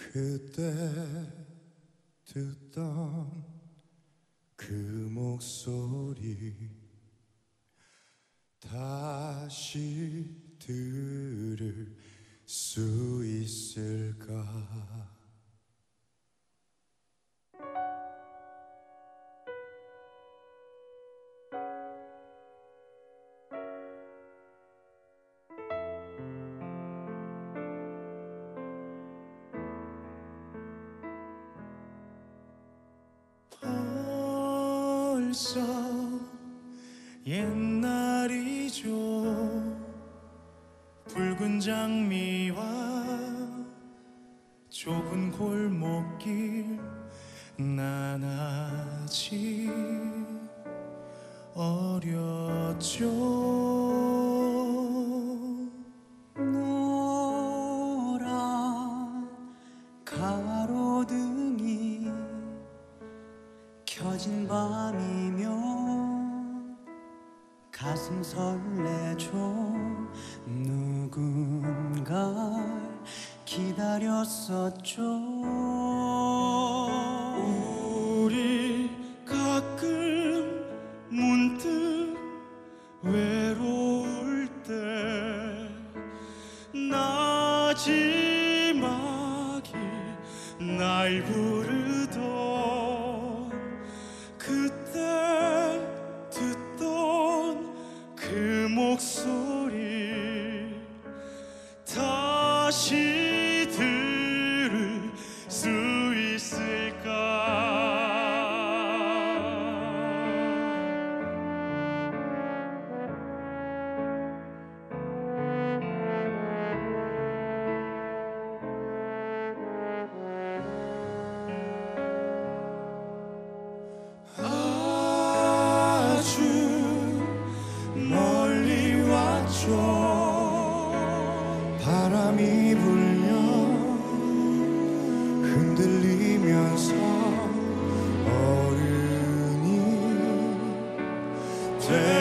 그때 듣던 그 목소리 다시 들을 수 있을까? 벌써 옛날이죠. 붉은 장미와 좁은 골목길 난 아직 어렸죠. 노란 가로등이 켜진 밤이면 가슴 설레죠. 누군가를 기다렸었죠. 우리 가끔 문득 외로울 때 나지막이 날 부르던 그때 듣던 그 목소리 다시 들을 수 있을까? 아주 멀리 왔죠. 바람이 불면 흔들리면서 어른이